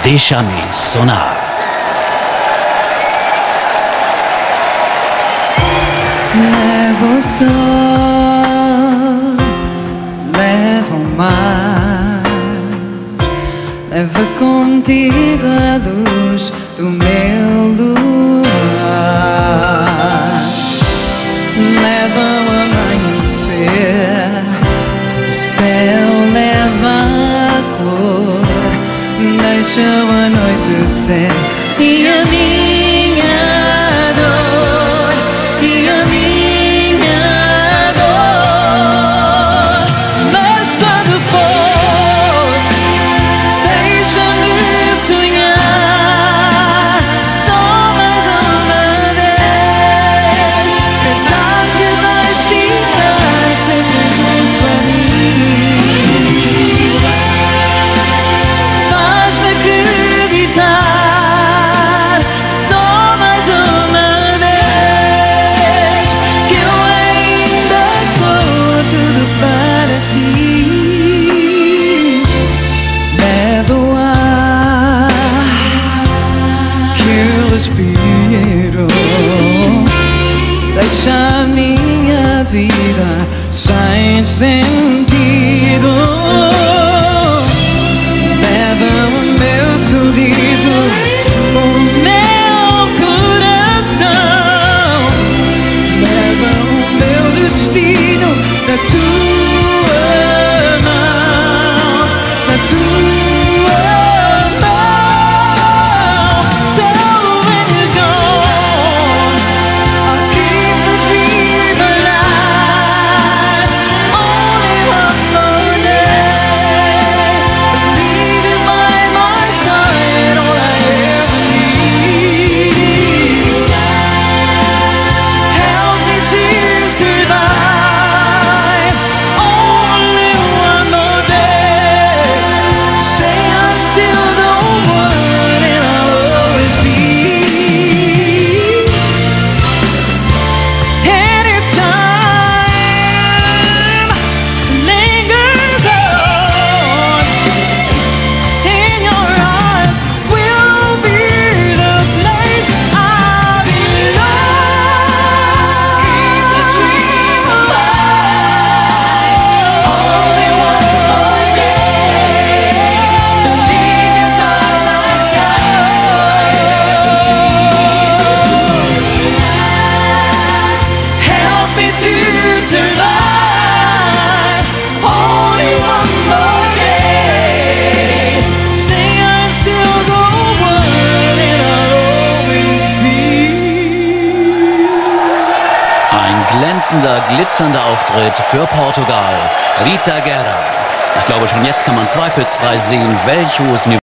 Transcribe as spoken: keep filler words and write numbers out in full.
Deixa-me sonar. Leva o sol, leva o mar, leva contigo a luz do meu luar. Leva o amanhecer, o céu leva a cor, deixa o anoitecer e a minha dor, e a minha dor. Mas quando for, deixa-me sonhar só mais uma vez, pensar que vais ficar sempre junto a mim. Faz-me acreditar só mais uma vez que eu ainda sou tudo para ti. Leva o ar que eu respiro, deixa a minha vida sem sentido. Leva o meu sorriso, o meu coração, leva o meu destino na tua mão, na tua mão. So when you're gone, I'll keep the dream alive. Only one more day, leave you by my side, all I ever need. Help me to survive. Only one more day. Say I'm still the one and I'll always be. And if time lingers on, in your arms will be the place I belong. Keep the dream alive. Only one more day, leave you by my side. Help me to survive. Only one more day. Say I'm still the one and I'll always be. Ein glänzender, glitzernder Auftritt für Portugal. Rita Guerra. Ich glaube, schon jetzt kann man zweifelsfrei sehen, welch hohes Niveau